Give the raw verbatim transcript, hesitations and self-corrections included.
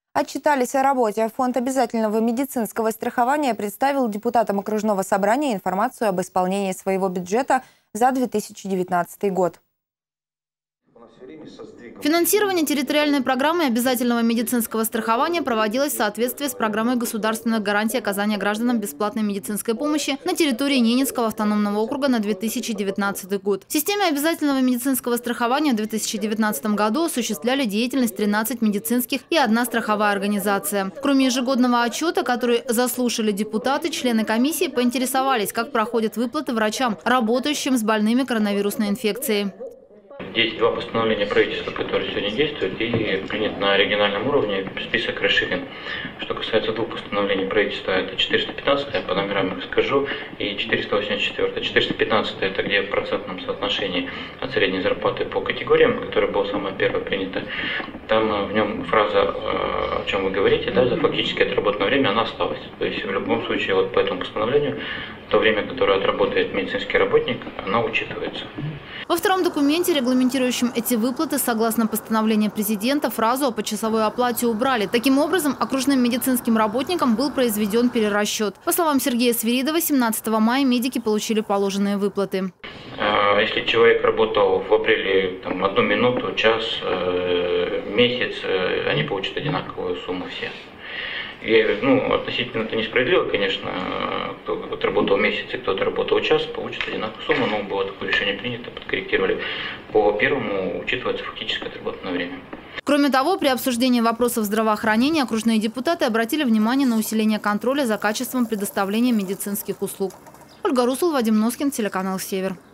Отчитались о работе. Фонд обязательного медицинского страхования представил депутатам окружного собрания информацию об исполнении своего бюджета за две тысячи девятнадцатый год. Финансирование территориальной программы обязательного медицинского страхования проводилось в соответствии с программой государственных гарантий оказания гражданам бесплатной медицинской помощи на территории Ненецкого автономного округа на две тысячи девятнадцатый год. В системе обязательного медицинского страхования в две тысячи девятнадцатом году осуществляли деятельность тринадцать медицинских и одна страховая организация. Кроме ежегодного отчета, который заслушали депутаты, члены комиссии поинтересовались, как проходят выплаты врачам, работающим с больными коронавирусной инфекцией. Есть два постановления правительства, которые сегодня действуют, и принят на региональном уровне, список расширен. Что касается двух постановлений правительства, это четыреста пятнадцать, я по номерам их скажу, и четыреста восемьдесят четыре. четыреста пятнадцать это где в процентном соотношении от средней зарплаты по категориям, которая была самая первая принята. Там в нем фраза, о чем вы говорите, да, за фактически отработанное время, она осталась. То есть в любом случае вот по этому постановлению то время, которое отработает медицинский работник, она учитывается. Во втором документе, регламентирующем эти выплаты, согласно постановлению президента, фразу о почасовой оплате убрали. Таким образом, окружным медицинским работникам был произведен перерасчет. По словам Сергея Свирида, семнадцатого мая медики получили положенные выплаты. Если человек работал в апреле там, одну минуту, час, месяц, они получат одинаковую сумму все. И, ну, относительно это несправедливо, конечно, кто отработал месяц и кто отработал час, получит одинаковую сумму, но было такое решение принято, подкорректировали. По первому учитывается фактически отработанное время. Кроме того, при обсуждении вопросов здравоохранения окружные депутаты обратили внимание на усиление контроля за качеством предоставления медицинских услуг. Ольга Русул, Вадим Носкин, телеканал «Север».